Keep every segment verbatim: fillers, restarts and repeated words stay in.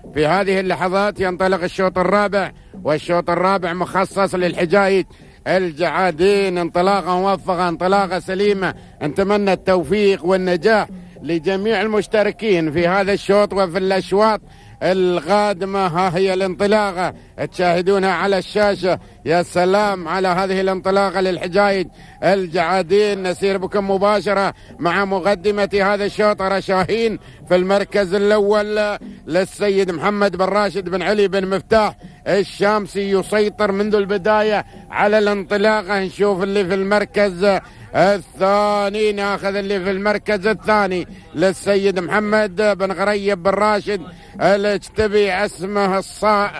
في هذه اللحظات ينطلق الشوط الرابع، والشوط الرابع مخصص للحجايج الجعادين. انطلاقة موفقة، انطلاقة سليمة، نتمنى التوفيق والنجاح لجميع المشتركين في هذا الشوط وفي الأشواط القادمة. ها هي الانطلاقة تشاهدونها على الشاشة. يا سلام على هذه الانطلاقة للحجايج الجعادين. نسير بكم مباشرة مع مقدمة هذا الشوط. رشاهين في المركز الأول للسيد محمد بن راشد بن علي بن مفتاح الشامسي، يسيطر منذ البداية على الانطلاقة. نشوف اللي في المركز الثاني، ناخذ اللي في المركز الثاني للسيد محمد بن غريب بن راشد الاجتبي، اسمه الصا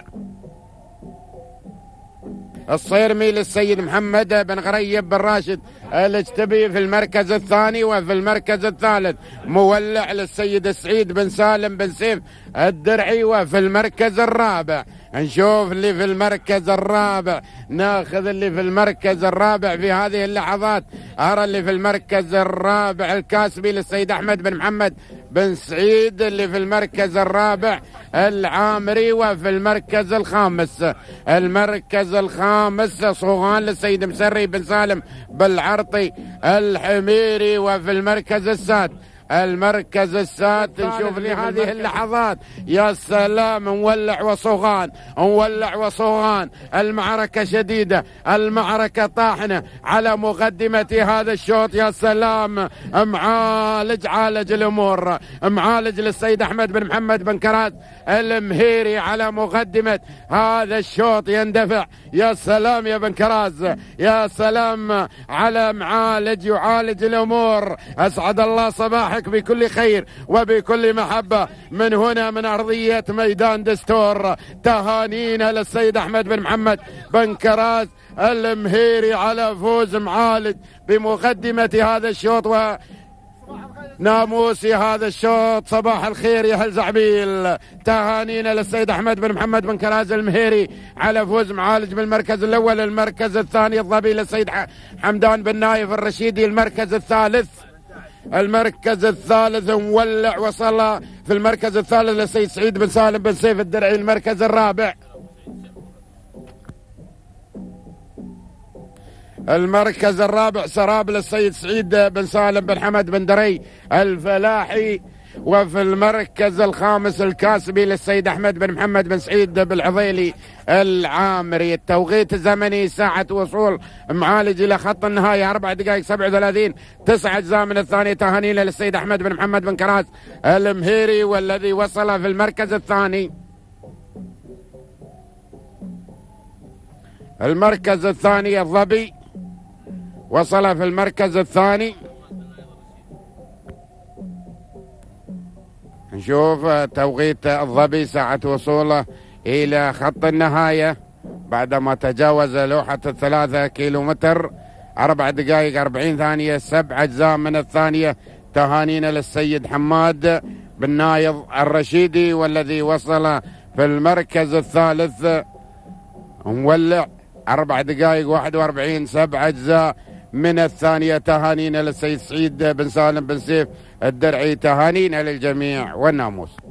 الصيرمي للسيد محمد بن غريب بن راشد الاجتبي في المركز الثاني. وفي المركز الثالث مولع للسيد سعيد بن سالم بن سيف الدرعي. وفي المركز الرابع نشوف اللي في المركز الرابع، ناخذ اللي في المركز الرابع في هذه اللحظات. أرى اللي في المركز الرابع الكاسبي للسيد أحمد بن محمد بن سعيد اللي في المركز الرابع العامري. وفي المركز الخامس المركز الخامس صوغان للسيد مسري بن سالم بالعرطي الحميري. وفي المركز السادس المركز السادس نشوف لي هذه اللحظات. يا سلام، مولع وصوغان، مولع وصوغان، المعركة شديدة، المعركة طاحنة على مقدمة هذا الشوط. يا سلام، معالج عالج الأمور، معالج للسيد أحمد بن محمد بن كراس المهيري على مقدمة هذا الشوط يندفع. يا سلام يا بن كراس، يا سلام على معالج يعالج الأمور. أسعد الله صباحك بكل خير وبكل محبة من هنا من أرضية ميدان دستور. تهانينا للسيد أحمد بن محمد بن كراس المهيري على فوز معالج بمقدمة هذا الشوط و ناموسي هذا الشوط. صباح الخير يا هل زعبيل. تهانينا للسيد أحمد بن محمد بن كراز المهيري على فوز معالج بالمركز الأول. المركز الثاني الظبي للسيد حمدان بن نايف الرشيدي. المركز الثالث المركز الثالث مولع، وصل في المركز الثالث للسيد سعيد بن سالم بن سيف الدرعي. المركز الرابع المركز الرابع سراب للسيد سعيد بن سالم بن حمد بن دري الفلاحي. وفي المركز الخامس الكاسبي للسيد أحمد بن محمد بن سعيد بالعضيلي العامري. التوقيت الزمني ساعة وصول معالج إلى خط النهاية أربع دقائق سبعة وثلاثين تسعة أجزاء من الثانية. تهانينا للسيد أحمد بن محمد بن كراس المهيري والذي وصل في المركز الثاني. المركز الثاني الظبي وصل في المركز الثاني. نشوف توقيت الظبي ساعة وصوله إلى خط النهاية بعدما تجاوز لوحة الثلاثة كيلو متر أربع دقائق أربعين ثانية سبع أجزاء من الثانية. تهانينا للسيد حماد بن نايض الرشيدي والذي وصل في المركز الثالث مولع أربع دقائق واحد وأربعين سبع أجزاء من الثانية. تهانينا للسيد سعيد بن سالم بن سيف الدرعي. تهانينا للجميع والناموس.